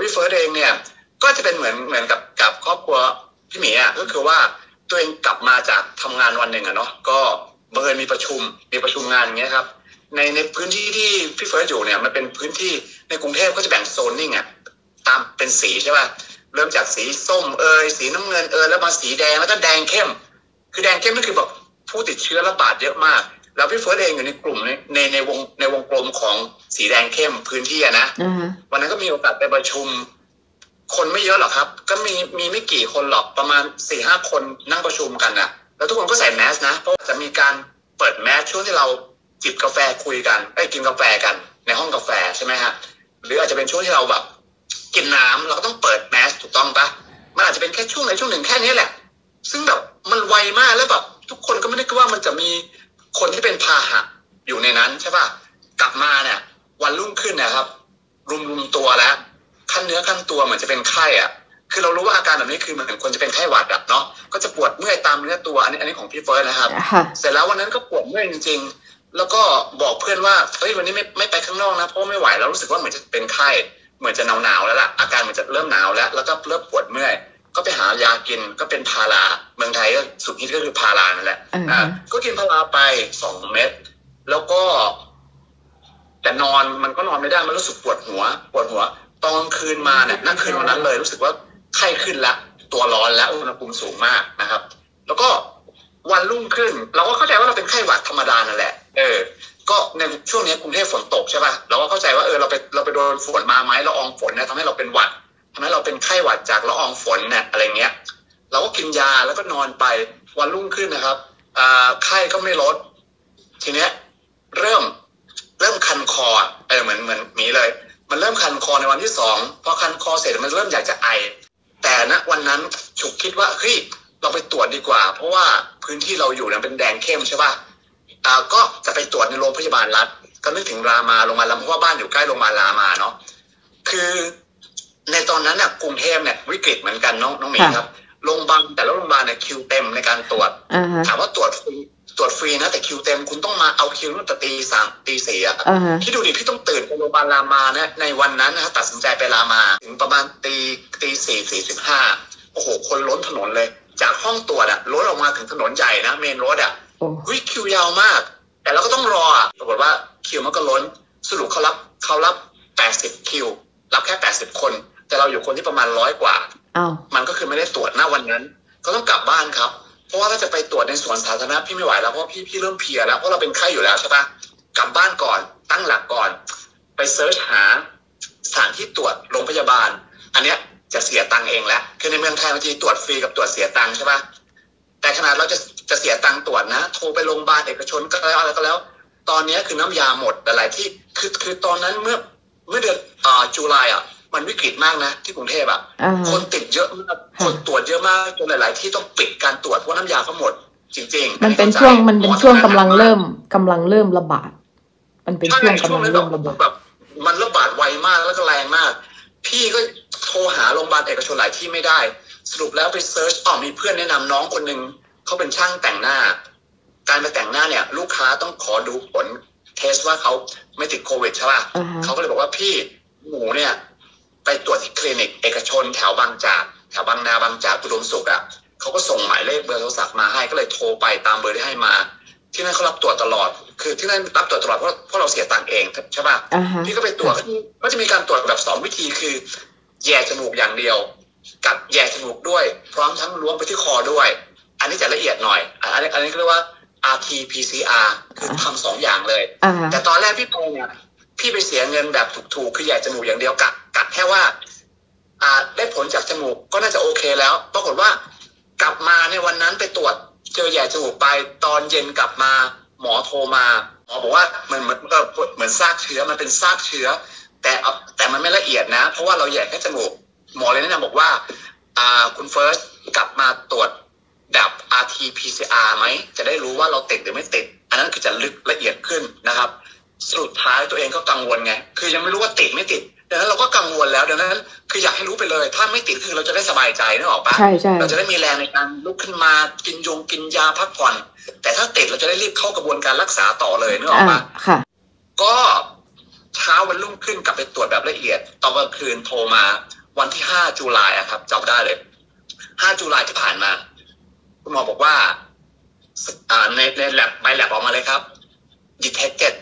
พี่เฟิร์สเองเนี่ยก็จะเป็นเหมือนกับครอบครัวพี่หมีอ่ะก็คือว่าตัวเองกลับมาจากทำงานวันหนึ่งอะเนาะก็บังเอิญมีประชุมงานอย่างเงี้ยครับในพื้นที่ที่พี่เฟิร์สอยู่เนี่ยมันเป็นพื้นที่ในกรุงเทพก็จะแบ่งโซนนิ่งอ่ะตามเป็นสีใช่ป่ะเริ่มจากสีส้มสีน้ำเงินแล้วมาสีแดงแล้วก็แดงเข้มคือแดงเข้มนั่นคือแบบผู้ติดเชื้อระบาดเยอะมากแล้วพี่เฟิร์สเองอยู่ในกลุ่มในวงกลมของสีแดงเข้มพื้นที่นะวันนั้นก็มีโอกาสไปประชุมคนไม่เยอะหรอกครับก็มีไม่กี่คนหรอกประมาณ 4-5 คนนั่งประชุมกันนะแล้วทุกคนก็ใส่แมสนะเพราะจะมีการเปิดแมสช่วงที่เราจิบกาแฟคุยกันกินกาแฟกันในห้องกาแฟใช่ไหมฮะหรืออาจจะเป็นช่วงที่เราแบบกินน้ำเราก็ต้องเปิดแมสถูกต้องปะมันอาจจะเป็นแค่ช่วงไหนช่วงหนึ่งแค่นี้แหละซึ่งแบบมันไวมากแล้วแบบทุกคนก็ไม่ได้คิดว่ามันจะมีคนที่เป็นพาหะอยู่ในนั้นใช่ปะกลับมาเนี่ยวันรุ่งขึ้นนะครับรุมตัวแล้วขั้นเนื้อขั้นตัวเหมือนจะเป็นไข้อ่ะคือเรารู้ว่าอาการแบบนี้คือเหมือนคนจะเป็นไข้หวัดอ่ะเนาะก็จะปวดเมื่อยตามเนื้อตัวอันนี้ของพี่เฟิร์สนะครับเสร็จแล้ววันนั้นก็ปวดเมื่อยจริงๆแล้วก็บอกเพื่อนว่าเฮ้ยวันนี้ไม่ไปข้างนอกนะเพราะไม่ไหวแล้วรู้สึกว่าเหมือนจะเป็นไข้เหมือนจะหนาวแล้วล่ะอาการเหมือนจะเริ่มหนาวแล้วก็เริ่มปวดเมื่อยก็ไปหายากินก็เป็นพาราเมืองไทยก็สุดฮิตก็คือพารานั่นแหละก็กินพาราไป2 เม็ดแล้วก็แต่นอนมันก็นอนไม่ได้มันรู้สึกปวดหัวตอนคืนมาเนี่ยนั่งคืนวันนั้นเลยรู้สึกว่าไข้ขึ้นละตัวร้อนแล้วอุณหภูมิสูงมากนะครับแล้วก็วันรุ่งขึ้นเราก็เข้าใจว่าเราเป็นไข้หวัดธรรมดานั่นแหละก็ในช่วงนี้กรุงเทพฝนตกใช่ป่ะเราก็เข้าใจว่าเราไปโดนฝนมาไหมละอองฝนเนี่ยทำให้เราเป็นหวัดทำให้เราเป็นไข้หวัดจากละอองฝนเนี่ยอะไรเงี้ยเราก็กินยาแล้วก็นอนไปวันรุ่งขึ้นนะครับไข้ก็ไม่ลดทีเนี้ยเริ่มคันคอเหมือนมีเลยมันเริ่มคันคอในวันที่2พอคันคอเสร็จมันเริ่มอยากจะไอแต่ณวันนั้นฉุกคิดว่าเฮ้ยเราไปตรวจดีกว่าเพราะว่าพื้นที่เราอยู่เนี่ยเป็นแดงเข้มใช่ป่ะก็จะไปตรวจในโรงพยาบาลรัฐก็นึกถึงรามาโรงพยาบาลรัฐเพราะว่าบ้านอยู่ใกล้โรงพยาบาลรามาเนาะคือในตอนนั้นน่ะกรุงเทพเนี่ยวิกฤตเหมือนกันน้องหมีครับโรงพยาบาลแต่ละโรงพยาบาลเนี่ยคิวเต็มในการตรวจถามว่าตรวจฟรีนะแต่คิวเต็มคุณต้องมาเอาคิวตั้งแต่ตี3ตี4อ่ะที่ดูดิพี่ต้องตื่นไปโรงพยาบาลรามานะในวันนั้นนะตัดสินใจไปรามาถึงประมาณตี4:45โอ้โหคนล้นถนนเลยจากห้องตรวจอะล้นออกมาถึงถนนใหญ่นะเมนโรดอะคิวยาวมากแต่เราก็ต้องรอปรากฏว่าคิวมันก็ล้นสรุปเขารับ80คิวรับแค่80คนแต่เราอยู่คนที่ประมาณ100 กว่ามันก็คือไม่ได้ตรวจหน้าวันนั้นก็ต้องกลับบ้านครับเพราะว่าถ้าจะไปตรวจในสวนสาธารณะพี่ไม่ไหวแล้วเพราะพี่เริ่มเพลียแล้วเพราะเราเป็นไข้อยู่แล้วใช่ปะกลับบ้านก่อนตั้งหลักก่อนไปเซิร์ชหาสถานที่ตรวจโรงพยาบาลอันเนี้ยจะเสียตังค์เองแล้วคือในเมืองไทยบางทีตรวจฟรีกับตรวจเสียตังค์ใช่ปะแต่ขนาดเราจะเสียตังค์ตรวจนะโทรไปโรงพยาบาลเอกชนก็แล้วอะไรก็แล้วตอนนี้คือน้ำยาหมดหลายที่คือตอนนั้นเมื่อเดือนตุลามันวิกฤตมากนะที่กรุงเทพคนติดเยอะมากคนตรวจเยอะมากจนหลายๆที่ต้องปิดการตรวจเพราะน้ำยาเขาหมดจริงๆมันเป็นช่วงกำลังเริ่มระบาดมันเป็นช่วงกำลังเริ่มระบาดแบบมันระบาดไวมากแล้วก็แรงมากพี่ก็โทรหาโรงพยาบาลเอกชนหลายที่ไม่ได้สรุปแล้วไปเซิร์ชมีเพื่อนแนะนำน้องคนนึงเขาเป็นช่างแต่งหน้าการไปแต่งหน้าเนี่ยลูกค้าต้องขอดูผลเทสว่าเขาไม่ติดโควิดใช่ป่ะเขาก็เลยบอกว่าพี่หมูเนี่ยไปตรวจที่คลินิกเอกชนแถวบางจากแถวบางนาบางจากอุดมสุขเขาก็ส่งหมายเลขเบอร์โทรศัพท์มาให้ก็เลยโทรไปตามเบอร์ที่ให้มาที่นั่นเขารับตรวจตลอดคือที่นั่นรับตรวจตลอดเพราะเราเสียตังค์เองใช่ป่ะพี่ก็ไปตรวจก็จะมีการตรวจแบบ2 วิธีคือแย่จมูกอย่างเดียวกับแย่จมูกด้วยพร้อมทั้งล้วงไปที่คอด้วยอันนี้จะละเอียดหน่อยอันนี้เรียกว่า RT-PCR คือทำ2 อย่างเลยแต่ตอนแรกพี่ไปเสียเงินแบบถูกคือแย่จมูกอย่างเดียวกัดแค่ว่าได้ผลจากจมูกก็น่าจะโอเคแล้วปรากฏว่ากลับมาในวันนั้นไปตรวจเจอแย่จมูกไปตอนเย็นกลับมาหมอโทรมาหมอบอกว่าเหมือนซากเชื้อมันเป็นซากเชื้อแต่มันไม่ละเอียดนะเพราะว่าเราแย่แค่จมูกหมอเลยแนะนำบอกว่าคุณเฟิร์สกลับมาตรวจแบบ RT-PCR ไหมจะได้รู้ว่าเราติดหรือไม่ติดอันนั้นคือจะลึกละเอียดขึ้นนะครับสุดท้ายตัวเองก็กังวลไงคือยังไม่รู้ว่าติดไม่ติดดังนั้นเราก็กังวลแล้วดังนั้นคืออยากให้รู้ไปเลยถ้าไม่ติดคือเราจะได้สบายใจนึกออกปะเราจะได้มีแรงในการลุกขึ้นมากินยาพักผ่อนแต่ถ้าติดเราจะได้รีบเข้ากระบวนการรักษาต่อเลยนึกออกปะก็เช้าวันรุ่งขึ้นกลับไปตรวจแบบละเอียดตอนกลางคืนโทรมาวันที่5 ตุลาครับจำได้เลย5 ตุลาที่ผ่านมาคุณหมอบอกว่าในแลบใบแลบออกมาเลยครับ detected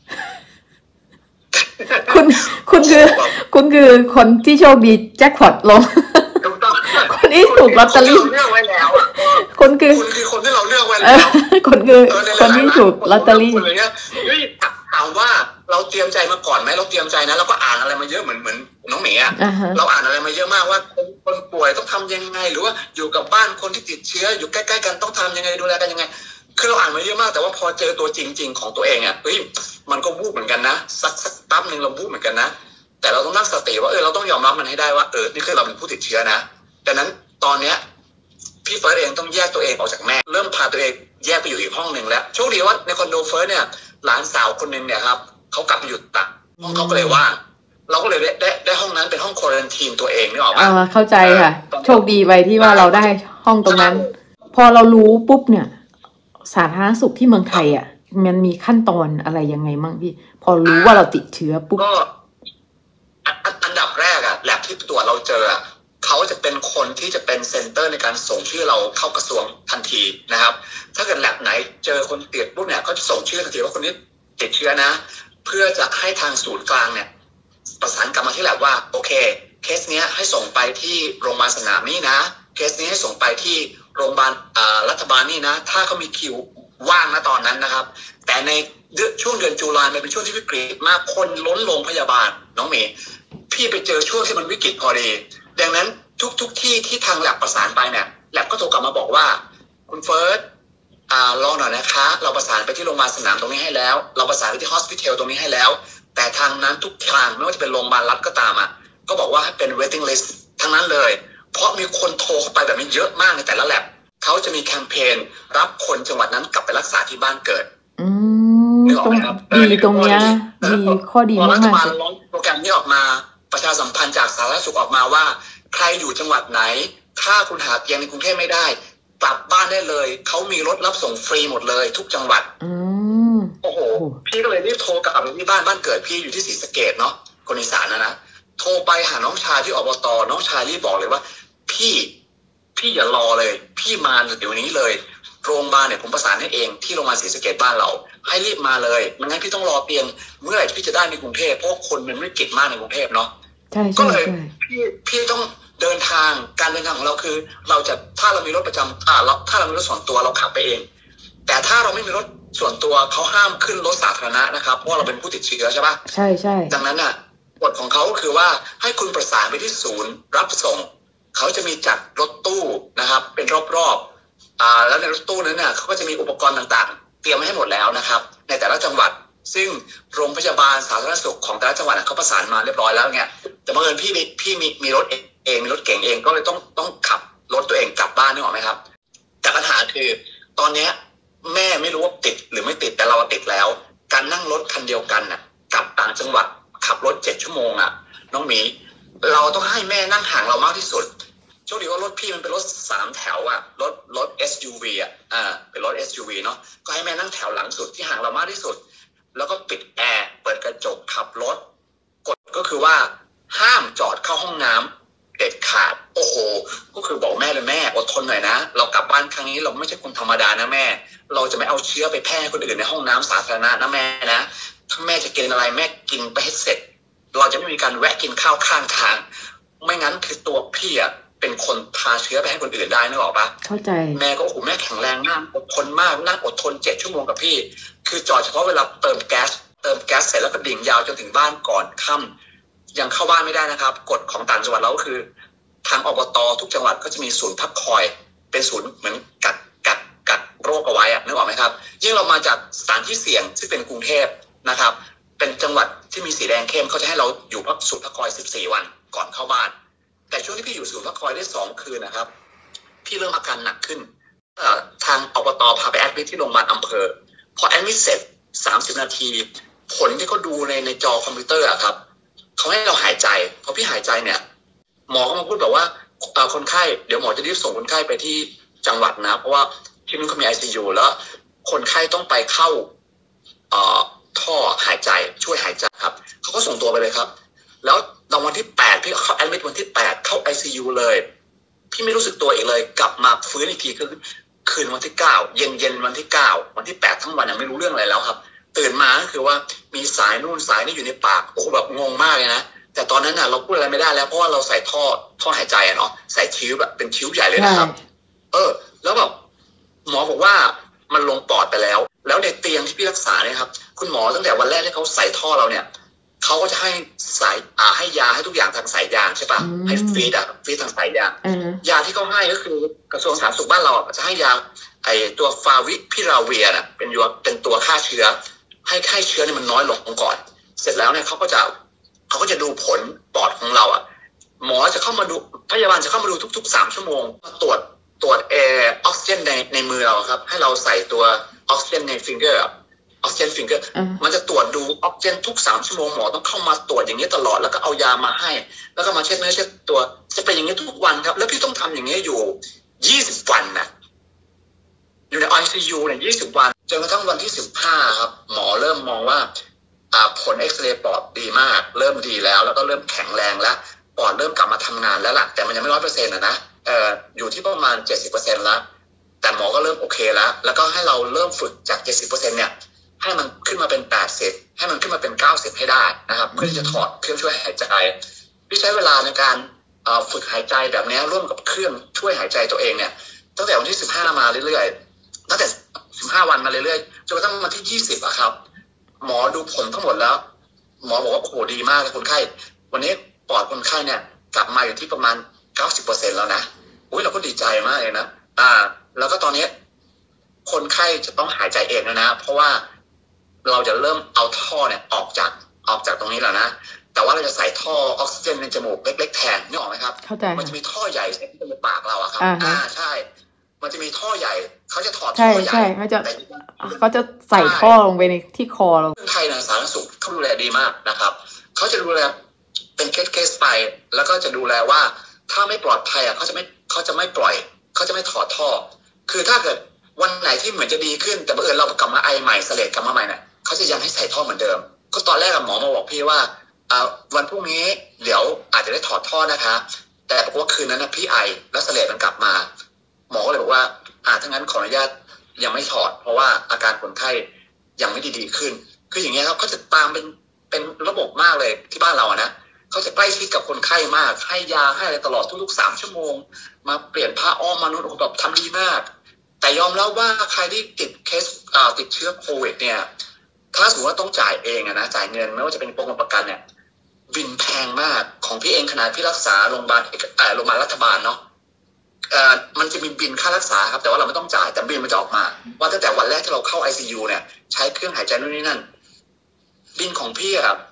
คุณคือคนที่โชคดีแจ็คพอตลงคนนี้ถูกลอตเตอรี่เลือกไว้แล้วคุณคือคนที่เราเลือกไว้แล้วคนคือคนที่ถูกลอตเตอรี่ถามว่าเราเตรียมใจมาก่อนไหมเราเตรียมใจนะเราก็อ่านอะไรมาเยอะเหมือนน้องหมีอ่ะเราอ่านอะไรมาเยอะมากว่าคนป่วยต้องทำยังไงหรือว่าอยู่กับบ้านคนที่ติดเชื้ออยู่ใกล้ๆกันต้องทำยังไงดูแลกันยังไงคือเราอ่านมาเยอะมากแต่ว่าพอเจอตัวจริงๆของตัวเองอ่ะมันก็วูบเหมือนกันนะสักแป๊บนึงเราวูบเหมือนกันนะแต่เราต้องตั้งสติว่าเราต้องยอมรับมันให้ได้ว่านี่คือเราเป็นผู้ติดเชื้อนะดังนั้นตอนเนี้ยพี่เฟิร์สเองต้องแยกตัวเองออกจากแม่เริ่มพาตัวเองแยกไปอยู่อีกห้องหนึ่งแล้วโชคดีว่าในคอนโดเฟิร์สเนี่ยหลานสาวคนนึงเนี่ยครับเขากลับไปอยู่ต่างห้องเขาก็เลยว่างเราก็เลยได้ห้องนั้นเป็นห้องควอรันทีนตัวเองนี่ออกป่ะเข้าใจค่ะโชคดีไปที่ว่าเราได้ห้องตรงนั้นพอเรารู้ปุ๊บเนี่ยสาธารณสุขที่เมืองไทยอ่ะมันมีขั้นตอนอะไรยังไงมั่งพี่พอรู้ว่าเราติดเชื้อปุ๊บก็อันดับแรกอะแลบที่ตรวจเราเจอเขาจะเป็นคนที่จะเป็นเซ็นเตอร์ในการส่งชื่อเราเข้ากระทรวงทันทีนะครับถ้าเกิดแลบไหนเจอคนติดปุ๊บเนี่ยก็จะส่งชื่อทันทีว่าคนนี้ติดเชื้อนะเพื่อจะให้ทางศูนย์กลางเนี่ยประสานกลับมาที่แลบว่าโอเคเคสเนี้ยให้ส่งไปที่โรงพยาบาลสนามนี่นะเคสนี้ให้ส่งไปที่โรงพยาบาลรัฐบาลนี่นะถ้าเขามีคิวว่างนะตอนนั้นนะครับแต่ในช่วงเดือนตุลาเป็นช่วงที่วิกฤตมากคนล้นโรงพยาบาลน้องเมย์พี่ไปเจอช่วงที่มันวิกฤตพอดีดังนั้นทุกที่ทางแลบประสานไปเนี่ยแลบก็โทรกลับมาบอกว่าคุณเฟิร์สรอหน่อยนะคะเราประสานไปที่โรงพยาบาลสนามตรงนี้ให้แล้วเราประสานไปที่ฮอสพิทอลตรงนี้ให้แล้วแต่ทางนั้นทุกทางไม่ว่าจะเป็นโรงพยาบาลรัฐก็ตามก็บอกว่าให้เป็น waiting list ทั้งนั้นเลยเพราะมีคนโทรเข้าไปแบบนี้เยอะมากในแต่ละแลบเขาจะมีแคมเปญรับคนจังหวัดนั้นกลับไปรักษาที่บ้านเกิดนึกออกไหมครับดีตรงนี้ดีข้อดีมากรัฐบาลร้องโปรแกรมนี้ออกมาประชาสัมพันธ์จากสาธารณสุขออกมาว่าใครอยู่จังหวัดไหนถ้าคุณหาเตียงในกรุงเทพไม่ได้กลับบ้านได้เลยเขามีรถรับส่งฟรีหมดเลยทุกจังหวัดโอ้โหพี่ก็เลยรีบโทรกลับไปที่บ้านเกิดพี่อยู่ที่ศรีสะเกษเนาะคนอีสานนะโทรไปหาน้องชายที่อบตน้องชายรีบบอกเลยว่าพี่อย่ารอเลยพี่มาเดี๋ยวนี้เลยโรงพยาบาลเนี่ยผมประสานให้เองที่โรงพยาบาลศรีสะเกษบ้านเราให้รีบมาเลยไม่งั้นพี่ต้องรอเตียงเมื่อไหร่พี่จะได้ในกรุงเทพเพราะคนมันวิกฤตมากในกรุงเทพเนาะก็เลยพี่ต้องเดินทางการเดินทางของเราคือเราจะถ้าเรามีรถประจำถ้าเรามีรถส่วนตัวเราขับไปเองแต่ถ้าเราไม่มีรถส่วนตัวเขาห้ามขึ้นรถสาธารณะนะครับเพราะเราเป็นผู้ติดเชื้อใช่ปะใช่ดังนั้นกฎของเขาคือว่าให้คุณประสานไปที่ศูนย์รับส่งเขาจะมีจัดรถตู้นะครับเป็นรอบๆแล้วในรถตู้นั้นเขาก็จะมีอุปกรณ์ต่างๆเตรียมให้หมดแล้วนะครับในแต่ละจังหวัดซึ่งโรงพยาบาลสาธารณสุขของแต่ละจังหวัดเขาประสานมาเรียบร้อยแล้วเนี่ยแต่บังเอิญพี่มีรถเองมีรถเก่งเองก็เลยต้องขับรถตัวเองกลับบ้านนึกออกไหมครับแต่ปัญหาคือตอนนี้แม่ไม่รู้ว่าติดหรือไม่ติดแต่เราติดแล้วการนั่งรถคันเดียวกันกลับต่างจังหวัดขับรถ7 ชั่วโมงน้องหมีเราต้องให้แม่นั่งห่างเรามากที่สุดโชคดีว่ารถพี่มันเป็นรถ3 แถวรถ SUV เป็นรถ SUV เนาะก็ให้แม่นั่งแถวหลังสุดที่ห่างเรามากที่สุดแล้วก็ปิดแอร์เปิดกระจกขับรถกฎก็คือว่าห้ามจอดเข้าห้องน้ำเด็ดขาดโอ้โหก็คือบอกแม่เลยแม่อดทนหน่อยนะเรากลับบ้านครั้งนี้เราไม่ใช่คนธรรมดานะแม่เราจะไม่เอาเชื้อไปแพร่คนอื่นในห้องน้ำสาธารณะนะแม่นะถ้าแม่จะกินอะไรแม่กินไปให้เสร็จเราจะไม่มีการแวะกินข้าวข้างทางไม่งั้นคือตัวพี่เป็นคนพาเชื้อไปให้คนอื่นได้นึกออกปะเข้าใจแม่ก็โอ้โหแม่แข็งแรงมากอดทนมากนั่งอดทน7 ชั่วโมงกับพี่คือจอดเฉพาะเวลาเติมแก๊สเสร็จแล้วก็ดิ่งยาวจนถึงบ้านก่อนค่ำยังเข้าบ้านไม่ได้นะครับกฎของต่างจังหวัดเราก็คือทางอบตทุกจังหวัดก็จะมีศูนย์พักคอยเป็นศูนย์เหมือนกักโรคเอาไว้นึกออกไหมครับยิ่งเรามาจากสถานที่เสี่ยงซึ่งเป็นกรุงเทพนะครับเป็นจังหวัดที่มีสีแดงเข้มเขาจะให้เราอยู่ศูนย์พักคอย14 วันก่อนเข้าบ้านแต่ช่วงที่พี่อยู่ศูนย์พักคอยได้2 คืนนะครับพี่เริ่มอาการหนักขึ้นทางอบตพาไปแอดมิทที่โรงพยาบาลอำเภอพอแอดมิทเสร็จ30 นาทีผลที่เขาดูในจอคอมพิวเตอร์ครับเขาให้เราหายใจพอพี่หายใจเนี่ยหมอก็มาพูดแบบว่าคนไข้เดี๋ยวหมอจะรีบส่งคนไข้ไปที่จังหวัดนะเพราะว่าที่นู้นเขามี ICU แล้วคนไข้ต้องไปเข้าท่อหายใจช่วยหายใจครับเขาก็ส่งตัวไปเลยครับแล้วตอนวันที่8พี่เข้าแอดมิดวันที่8เข้า ICU เลยพี่ไม่รู้สึกตัวอีกเลยกลับมาฟื้นอีกทีคือคืนวันที่9เย็นวันที่9วันที่8ทั้งวันยังไม่รู้เรื่องอะไรแล้วครับตื่นมาก็คือว่ามีสายนู่นสายนี่อยู่ในปากโอ้โหแบบงงมากเลยนะแต่ตอนนั้นน่ะเราพูดอะไรไม่ได้แล้วเพราะว่าเราใส่ท่อหายใจเนาะใส่ทิวแบบเป็นทิวใหญ่เลยนะครับแล้วแบบหมอบอกว่ามันลงปอดไปแล้วในเตียงที่พี่รักษาเนี่ยครับคุณหมอตั้งแต่วันแรกที่เขาใส่ท่อเราเนี่ยเขาก็จะให้ให้ยาให้ทุกอย่างทางสายยางใช่ปะให้ฟีดทางสายยางยาที่เขาให้ก็คือกระทรวงสาธารณสุขบ้านเราจะให้ยาไอตัวฟาวิพิราเวียน่ะเป็นตัวฆ่าเชื้อให้เชื้อเนี่ยมันน้อยลงก่อนเสร็จแล้วเนี่ยเขาก็จะดูผลปอดของเราหมอจะเข้ามาดูพยาบาลจะเข้ามาดูทุกๆ3 ชั่วโมงตรวจออกซิเจนในมือเราครับให้เราใส่ตัวออกซิเจนในฟิงเกอร์ออกซิเจนฟิงเกอร์มันจะตรวจดูออกซิเจนทุก3 ชั่วโมงหมอต้องเข้ามาตรวจอย่างนี้ตลอดแล้วก็เอายามาให้แล้วก็มาเช็ดเนื้อเช็ดตัวจะเป็นอย่างนี้ทุกวันครับแล้วพี่ต้องทำอย่างนี้อยู่20 วันนะอยู่ใน ICU เนี่ย20 วันจนกระทั่งวันที่15ครับหมอเริ่มมองว่าผลเอ็กซเรย์ปอดดีมากเริ่มดีแล้วก็เริ่มแข็งแรงแล้วปอดเริ่มกลับมาทำงานแล้วล่ะแต่มันยังไม่100%นะอยู่ที่ประมาณ 70% แล้วแต่หมอก็เริ่มโอเคแล้วก็ให้เราเริ่มฝึกจาก 70% เนี่ยให้มันขึ้นมาเป็น80ให้มันขึ้นมาเป็น90ให้ได้นะครับเพื่อที่จะถอดเครื่องช่วยหายใจพี่ใช้เวลาในการฝึกหายใจแบบนี้ร่วมกับเครื่องช่วยหายใจตัวเองเนี่ยตั้งแต่วันที่15มาเรื่อยๆตั้งแต่15 วันมาเรื่อยๆจนกระทั่งวันที่20อะครับหมอดูผลทั้งหมดแล้วหมอบอกว่าโอ้โหดีมากเลยคนไข้วันนี้ปอดคนไข้เนี่ยกลับมาอยู่ที่ประมาณ 90% แล้วนะอุ้ยเราก็ดีใจมากเลยนะแล้วก็ตอนนี้คนไข้จะต้องหายใจเองนะเพราะว่าเราจะเริ่มเอาท่อเนี่ยออกจากตรงนี้แล้วนะแต่ว่าเราจะใส่ท่อออกซิเจนในจมูกเล็กๆแทนนึกออกไหมครับเข้าใจมันจะมีท่อใหญ่ที่เป็นปากเราอะครับใช่มันจะมีท่อใหญ่เขาจะถอดท่อใหญ่ใช่เขาจะใส่ท่อลงไปในที่คอเราไทยนะสาธารณสุขเขาดูแลดีมากนะครับเขาจะดูแลเป็นเคสไปแล้วก็จะดูแลว่าถ้าไม่ปลอดภัยเขาจะไม่ปล่อยเขาจะไม่ถอดท่อคือถ้าเกิดวันไหนที่เหมือนจะดีขึ้นแต่บังเอิญเรากลับมาไอใหม่เสลดกลับมาใหม่เนี่ยเขาจะยังให้ใส่ท่อเหมือนเดิมก็ตอนแรกหมอมาบอกพี่ว่าวันพรุ่งนี้เดี๋ยวอาจจะได้ถอดท่อนะคะแต่บอกว่าคืนนั้นนะพี่ไอแล้วเสลดมันกลับมาหมอก็เลยบอกว่าถ้างั้นขออนุญาตยังไม่ถอดเพราะว่าอาการคนไข้ยังไม่ดีขึ้นคืออย่างเงี้ยครับเขาจะตามเป็นระบบมากเลยที่บ้านเรานะเขาจะใกล้ชิดกับคนไข้มากให้ยาให้อะไรตลอดทุกๆ3 ชั่วโมงมาเปลี่ยนผ้าอ้อมมาโน้ตแบบทำดีมากแต่ยอมรับว่าใครที่ติดเชื้อโควิดเนี่ยถ้าสมมติว่าต้องจ่ายเองนะจ่ายเงินไม่ว่าจะเป็นโปรโมทประกันเนี่ยบินแพงมากของพี่เองขนาดพี่รักษาโรงพยาบาลรัฐบาลเนาะมันจะมีบินค่ารักษาครับแต่ว่าเราไม่ต้องจ่ายแต่บินมันจะออกมาว่าตั้งแต่วันแรกที่เราเข้า ICU เนี่ยใช้เครื่องหายใจนู่นนี่นั่นบินของพี่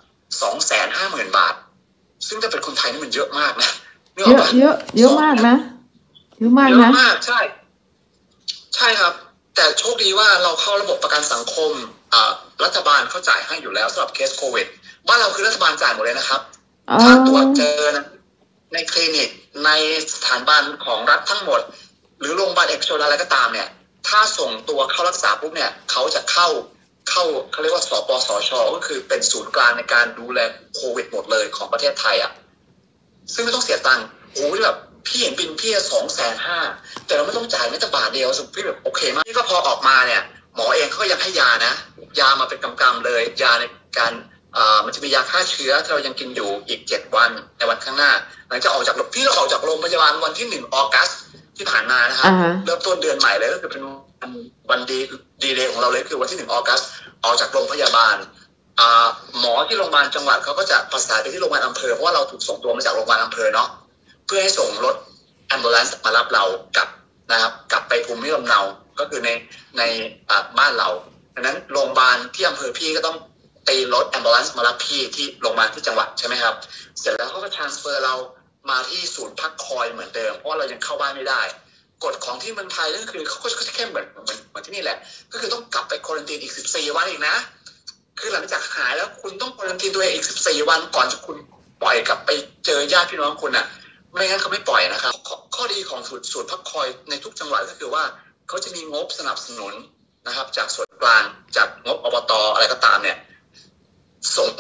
250,000 บาทซึ่งถ้าเป็นคนไทยนี่มันเยอะมากนะเยอะมากนะเยอะมากใช่ครับแต่โชคดีว่าเราเข้าระบบประกันสังคมรัฐบาลเขาจ่ายให้อยู่แล้วสำหรับเคสโควิดบ้านเราคือรัฐบาลจ่ายหมดเลยนะครับถ้าตรวจเจอนะในคลินิกในสถานบันของรัฐทั้งหมดหรือโรงพยาบาลเอกชนอะไรก็ตามเนี่ยถ้าส่งตัวเข้ารักษาปุ๊บเนี่ยเขาจะเข้าเขาเรียกว่าสปสช.ก็คือเป็นศูนย์กลางในการดูแลโควิดหมดเลยของประเทศไทยซึ่งไม่ต้องเสียตังค์โอ้ยแบบพี่เห็นบินพี่250,000แต่เราไม่ต้องจ่ายแม้แต่บาทเดียวสุดพี่แบบโอเคมากนี่ก็พอออกมาเนี่ยหมอเองเขาก็ยังให้ยานะยามาเป็นกำๆเลยยาในการมันจะมียาฆ่าเชื้อที่เรายังกินอยู่อีก7 วันในวันข้างหน้าหลังจากออกจากพี่เราออกจากโรงพยาบาลวันที่1 ออกัสที่ผ่านมานะครับเริ่มต้นเดือนใหม่เลยก็คือเป็นวันดีเดย์ของเราเลยคือวันที่1 ออกัสออกจากโรงพยาบาลหมอที่โรงพยาบาลจังหวัดเขาก็จะประสานไปที่โรงพยาบาลอำเภอเพราะว่าเราถูกส่งตัวมาจากโรงพยาบาลอำเภอเนาะเพื่อให้ส่งรถแอมบูเลนซ์มารับเรากลับไปภูมิลำเนาก็คือในบ้านเราดังนั้นโรงพยาบาลที่อำเภอพี่ก็ต้องตีรถแอมบูเลนซ์มารับพี่ที่โรงพยาบาลที่จังหวัดใช่ไหมครับเสร็จแล้วเขาก็ทรานสเฟอร์เรามาที่ศูนย์พักคอยเหมือนเดิมเพราะเรายังเข้าบ้านไม่ได้กฎของที่เมืองไทยก็คือเขาก็จะเข้มเหมือนที่นี่แหละก็คือต้องกลับไปควอรันทีนอีก14 วันอีกนะคือหลังจากหายแล้วคุณต้องควอรันทีนตัวเองอีก14 วันก่อนจะคุณปล่อยกลับไปเจอญาติพี่น้องคุณไม่งั้นเขาไม่ปล่อยนะครับข้อดีของศูนย์พักคอยในทุกจังหวัดก็คือว่าเขาจะมีงบสนับสนุนนะครับจากส่วนกลางจากงบอบตอะไรก็ตามเนี่ยส่ง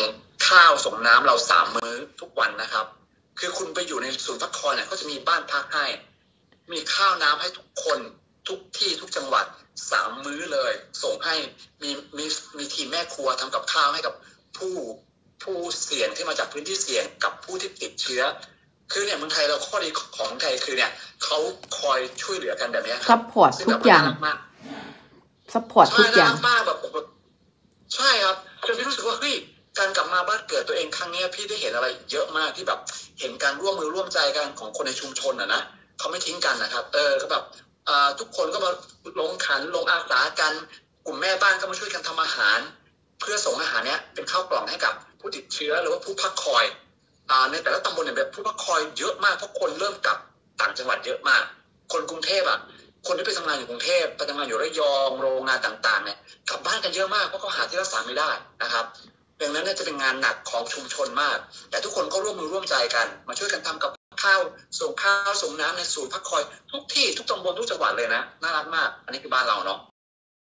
ข้าวส่งน้ำเรา3 มื้อทุกวันนะครับคือคุณไปอยู่ในศูนย์พักคอยเนี่ยก็จะมีบ้านพักให้มีข้าวน้ำให้ทุกคนทุกที่ทุกจังหวัด3 มื้อเลยส่งให้มีทีมแม่ครัวทำกับข้าวให้กับผู้เสี่ยงที่มาจากพื้นที่เสี่ยงกับผู้ที่ติดเชื้อคือเนี่ยเมืองไทยเราข้อดีของไทยคือเนี่ยเขาคอยช่วยเหลือกันแบบนี้ซัพพอร์ตทุกอย่างซัพพอร์ตทุกอย่างมากแบบใช่ครับจนพี่รู้สึกว่าเฮ้ยการกลับมาบ้านเกิดตัวเองครั้งนี้พี่ได้เห็นอะไรเยอะมากที่แบบเห็นการร่วมมือร่วมใจกันของคนในชุมชนนะเขาไม่ทิ้งกันนะครับก็แบบทุกคนก็มาลงขันลงอาสากันกลุ่มแม่บ้านก็มาช่วยกันทำอาหารเพื่อส่งอาหารเนี้ยเป็นข้าวกล่องให้กับผู้ติดเชื้อหรือว่าผู้พักคอยในแต่ละตำบลเนี่ยแบบผู้พักคอยเยอะมากเพราะคนเริ่มกลับต่างจังหวัดเยอะมากคนกรุงเทพคนที่ไปทำงานอยู่กรุงเทพไปทำงานอยู่ระยองโรงงานต่างๆเนี่ยกลับบ้านกันเยอะมากเพราะเขาหาที่รักษาไม่ได้นะครับดังนั้นเนี่ยจะเป็นงานหนักของชุมชนมากแต่ทุกคนก็ร่วมมือร่วมใจกันมาช่วยกันทำกับข้าวส่งน้ำในศูนย์พักคอยทุกที่ทุกตำบลทุกจังหวัดเลยนะน่ารักมากอันนี้คือบ้านเราเนาะ